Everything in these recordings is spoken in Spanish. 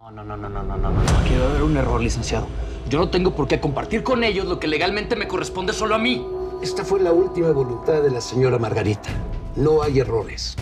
No. Aquí debe haber un error, licenciado. Yo no tengo por qué compartir con ellos lo que legalmente me corresponde solo a mí. Esta fue la última voluntad de la señora Margarita. No hay errores.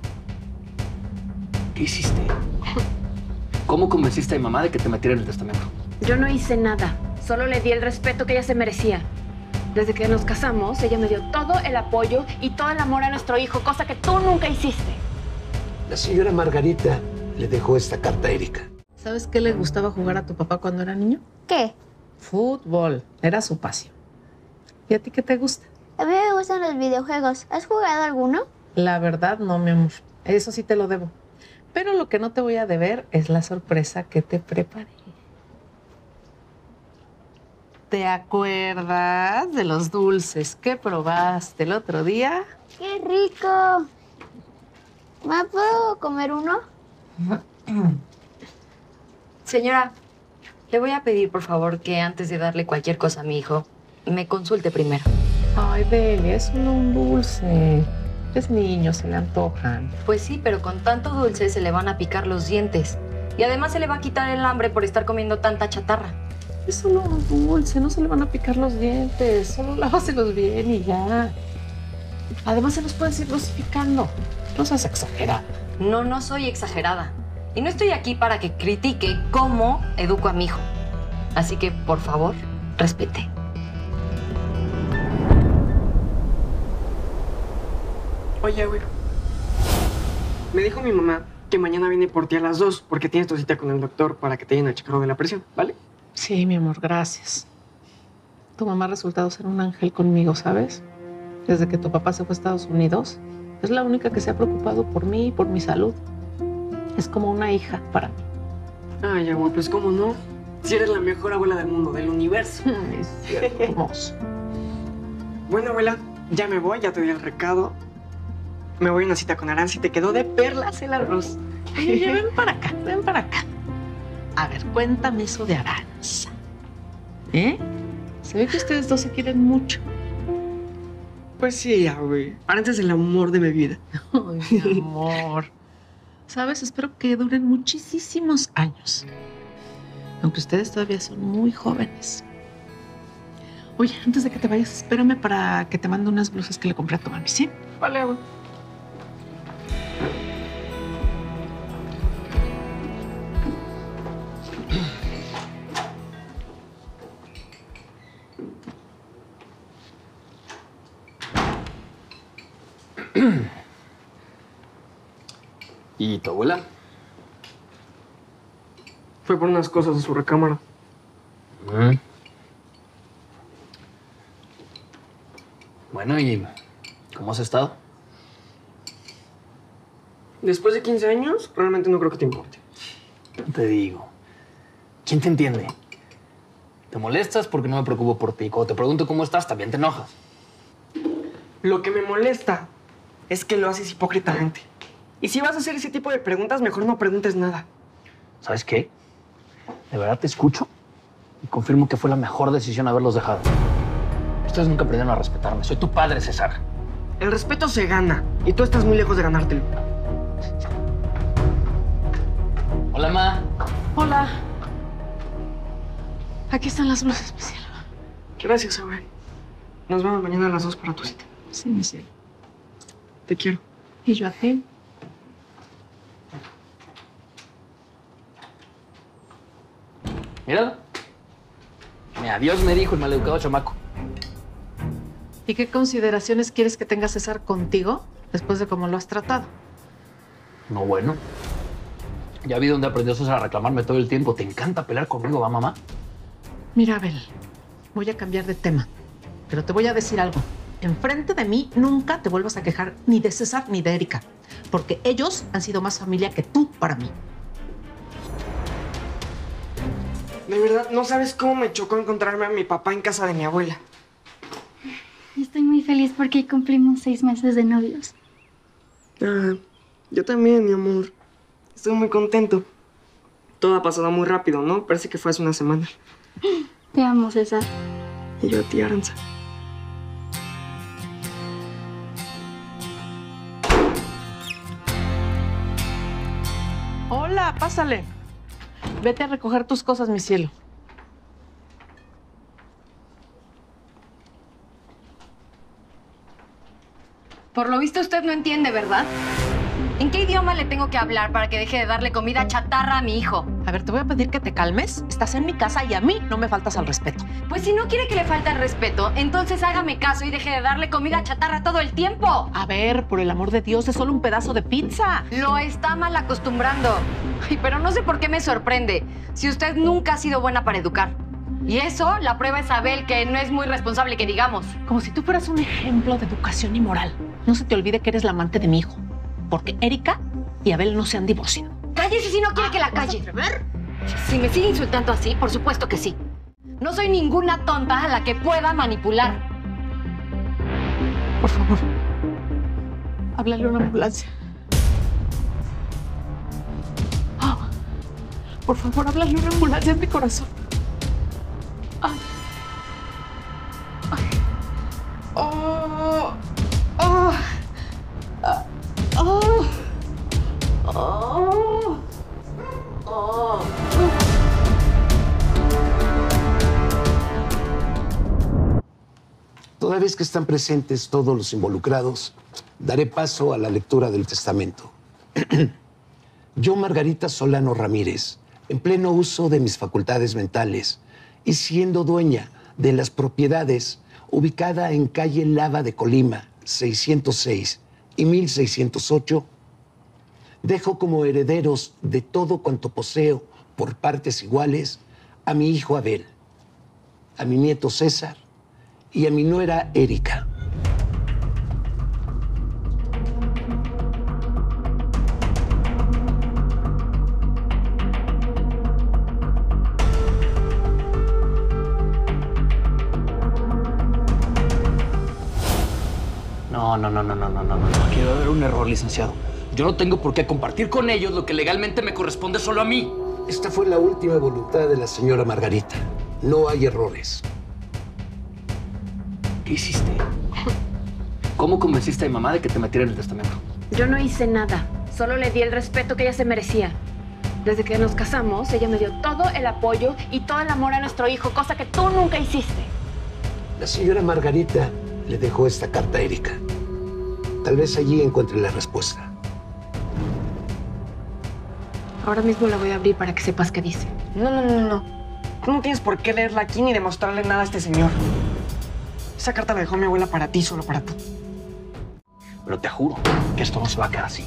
¿Qué hiciste? ¿Cómo convenciste a mi mamá de que te metiera en el testamento? Yo no hice nada. Solo le di el respeto que ella se merecía. Desde que nos casamos, ella me dio todo el apoyo y todo el amor a nuestro hijo, cosa que tú nunca hiciste. La señora Margarita le dejó esta carta a Erika. ¿Sabes qué le gustaba jugar a tu papá cuando era niño? ¿Qué? Fútbol. Era su pasión. ¿Y a ti qué te gusta? A mí me gustan los videojuegos. ¿Has jugado alguno? La verdad, no, mi amor. Eso sí te lo debo. Pero lo que no te voy a deber es la sorpresa que te preparé. ¿Te acuerdas de los dulces que probaste el otro día? ¡Qué rico! ¿Me puedo comer uno? Señora, le voy a pedir, por favor, que antes de darle cualquier cosa a mi hijo, me consulte primero. Ay, Delia, es solo un dulce. Es niño, se le antojan. Pues sí, pero con tanto dulce se le van a picar los dientes. Y además se le va a quitar el hambre por estar comiendo tanta chatarra. Es solo un dulce, no se le van a picar los dientes. Solo lávaselos bien y ya. Además, se los puedes ir dosificando. No seas exagerada. No soy exagerada. Y no estoy aquí para que critique cómo educo a mi hijo. Así que, por favor, respete. Oye, güey. Me dijo mi mamá que mañana viene por ti a las 2 porque tienes tu cita con el doctor para que te llenen el chequeo de la presión, ¿vale? Sí, mi amor, gracias. Tu mamá ha resultado ser un ángel conmigo, ¿sabes? Desde que tu papá se fue a Estados Unidos, es la única que se ha preocupado por mí y por mi salud. Es como una hija para mí. Ay, amor, pues cómo no. Si eres la mejor abuela del mundo, del universo. Es cierto, hermoso. Bueno, abuela, ya me voy, ya te doy el recado. Me voy a una cita con Aranza y te quedó de perlas el arroz. Oye, ven para acá, ven para acá. A ver, cuéntame eso de Aranza. ¿Eh? Se ve que ustedes dos se quieren mucho. Pues sí, güey. Aranza es el amor de mi vida. Ay, mi amor. ¿Sabes? Espero que duren muchísimos años. Aunque ustedes todavía son muy jóvenes. Oye, antes de que te vayas, espérame para que te mande unas blusas que le compré a tu mami, ¿sí? Vale, güey. ¿Y tu abuela? Fue por unas cosas a su recámara. Bueno, ¿y cómo has estado? Después de 15 años, realmente no creo que te importe. Te digo. ¿Quién te entiende? Te molestas porque no me preocupo por ti. Cuando te pregunto cómo estás, también te enojas. Lo que me molesta es que lo haces hipócritamente. Y si vas a hacer ese tipo de preguntas, mejor no preguntes nada. ¿Sabes qué? De verdad te escucho y confirmo que fue la mejor decisión haberlos dejado. Ustedes nunca aprendieron a respetarme. Soy tu padre, César. El respeto se gana y tú estás muy lejos de ganártelo. Hola, Ma. Hola. Aquí están las blusas, mi cielo. Gracias, abuelo. Nos vemos mañana a las 2 para tu cita. Sí, mi cielo. Te quiero. Y yo a ti. Míralo. Mi adiós me dijo el maleducado chamaco. ¿Y qué consideraciones quieres que tenga César contigo después de cómo lo has tratado? No, bueno. Ya vi dónde aprendió César a reclamarme todo el tiempo. ¿Te encanta pelear conmigo, va, mamá? Mira, Abel, voy a cambiar de tema, pero te voy a decir algo. Enfrente de mí nunca te vuelvas a quejar ni de César ni de Erika, porque ellos han sido más familia que tú para mí. De verdad, no sabes cómo me chocó encontrarme a mi papá en casa de mi abuela. Estoy muy feliz porque cumplimos 6 meses de novios. Ah, yo también, mi amor. Estoy muy contento. Todo ha pasado muy rápido, ¿no? Parece que fue hace una semana. Te amo, César. Y yo a ti, Aranza. Hola, pásale. Vete a recoger tus cosas, mi cielo. Por lo visto usted no entiende, ¿verdad? ¿En qué idioma le tengo que hablar para que deje de darle comida chatarra a mi hijo? A ver, te voy a pedir que te calmes. Estás en mi casa y a mí no me faltas al respeto. Pues si no quiere que le falte el respeto, entonces hágame caso y deje de darle comida chatarra todo el tiempo. A ver, por el amor de Dios, es solo un pedazo de pizza. Lo está mal acostumbrando. Ay, pero no sé por qué me sorprende. Si usted nunca ha sido buena para educar. Y eso, la prueba es Abel, que no es muy responsable, que digamos. Como si tú fueras un ejemplo de educación y moral. No se te olvide que eres la amante de mi hijo. Porque Erika y Abel no se han divorciado. Cállese si no quiere que la calle. Si me sigue insultando así, por supuesto que sí. No soy ninguna tonta a la que pueda manipular. Por favor, háblale a una ambulancia. Oh, por favor, háblale a una ambulancia en mi corazón. Ay. Ay. Oh. Oh. Oh. Oh. Oh. Toda vez que están presentes todos los involucrados, daré paso a la lectura del testamento. Yo, Margarita Solano Ramírez, en pleno uso de mis facultades mentales y siendo dueña de las propiedades ubicada en calle Lava de Colima, 606 y 1608, dejo como herederos de todo cuanto poseo por partes iguales a mi hijo Abel, a mi nieto César y a mi nuera Erika. No. Aquí debe haber un error, licenciado. Yo no tengo por qué compartir con ellos lo que legalmente me corresponde solo a mí. Esta fue la última voluntad de la señora Margarita. No hay errores. ¿Qué hiciste? ¿Cómo convenciste a mi mamá de que te metiera en el testamento? Yo no hice nada. Solo le di el respeto que ella se merecía. Desde que nos casamos, ella me dio todo el apoyo y todo el amor a nuestro hijo, cosa que tú nunca hiciste. La señora Margarita le dejó esta carta a Erika. Tal vez allí encuentre la respuesta. Ahora mismo la voy a abrir para que sepas qué dice. No. Tú no tienes por qué leerla aquí ni demostrarle nada a este señor. Esa carta la dejó mi abuela para ti, solo para ti. Pero te juro que esto no se va a quedar así.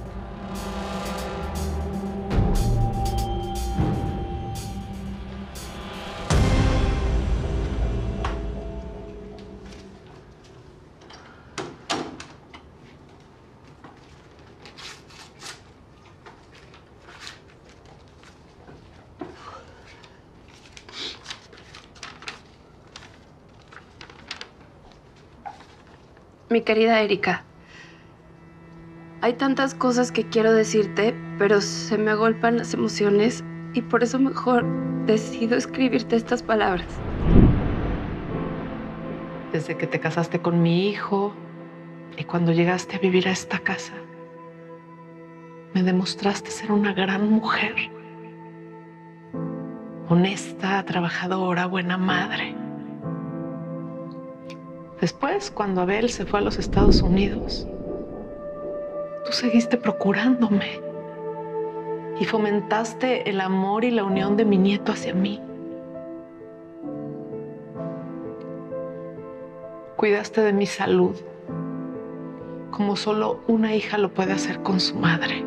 Mi querida Erika, hay tantas cosas que quiero decirte, pero se me agolpan las emociones y por eso mejor decido escribirte estas palabras. Desde que te casaste con mi hijo y cuando llegaste a vivir a esta casa, me demostraste ser una gran mujer. Honesta, trabajadora, buena madre. Después, cuando Abel se fue a los Estados Unidos, tú seguiste procurándome y fomentaste el amor y la unión de mi nieto hacia mí. Cuidaste de mi salud, como solo una hija lo puede hacer con su madre.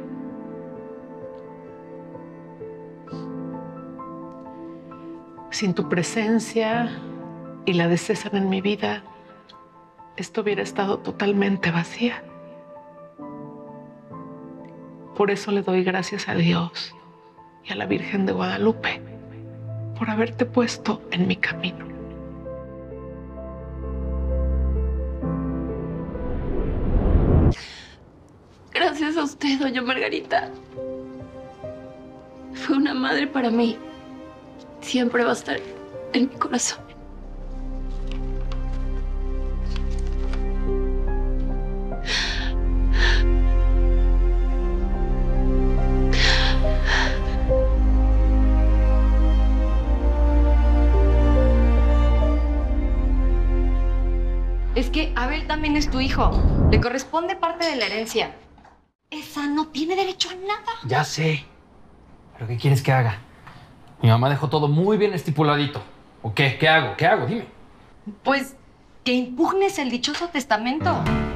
Sin tu presencia y la de César en mi vida, esto hubiera estado totalmente vacía. Por eso le doy gracias a Dios y a la Virgen de Guadalupe por haberte puesto en mi camino. Gracias a usted, doña Margarita. Fue una madre para mí. Siempre va a estar en mi corazón. que Abel también es tu hijo. Le corresponde parte de la herencia. Esa no tiene derecho a nada. Ya sé. ¿Pero qué quieres que haga? Mi mamá dejó todo muy bien estipuladito. ¿O qué? ¿Qué hago? ¿Qué hago? Dime. Pues que impugnes el dichoso testamento.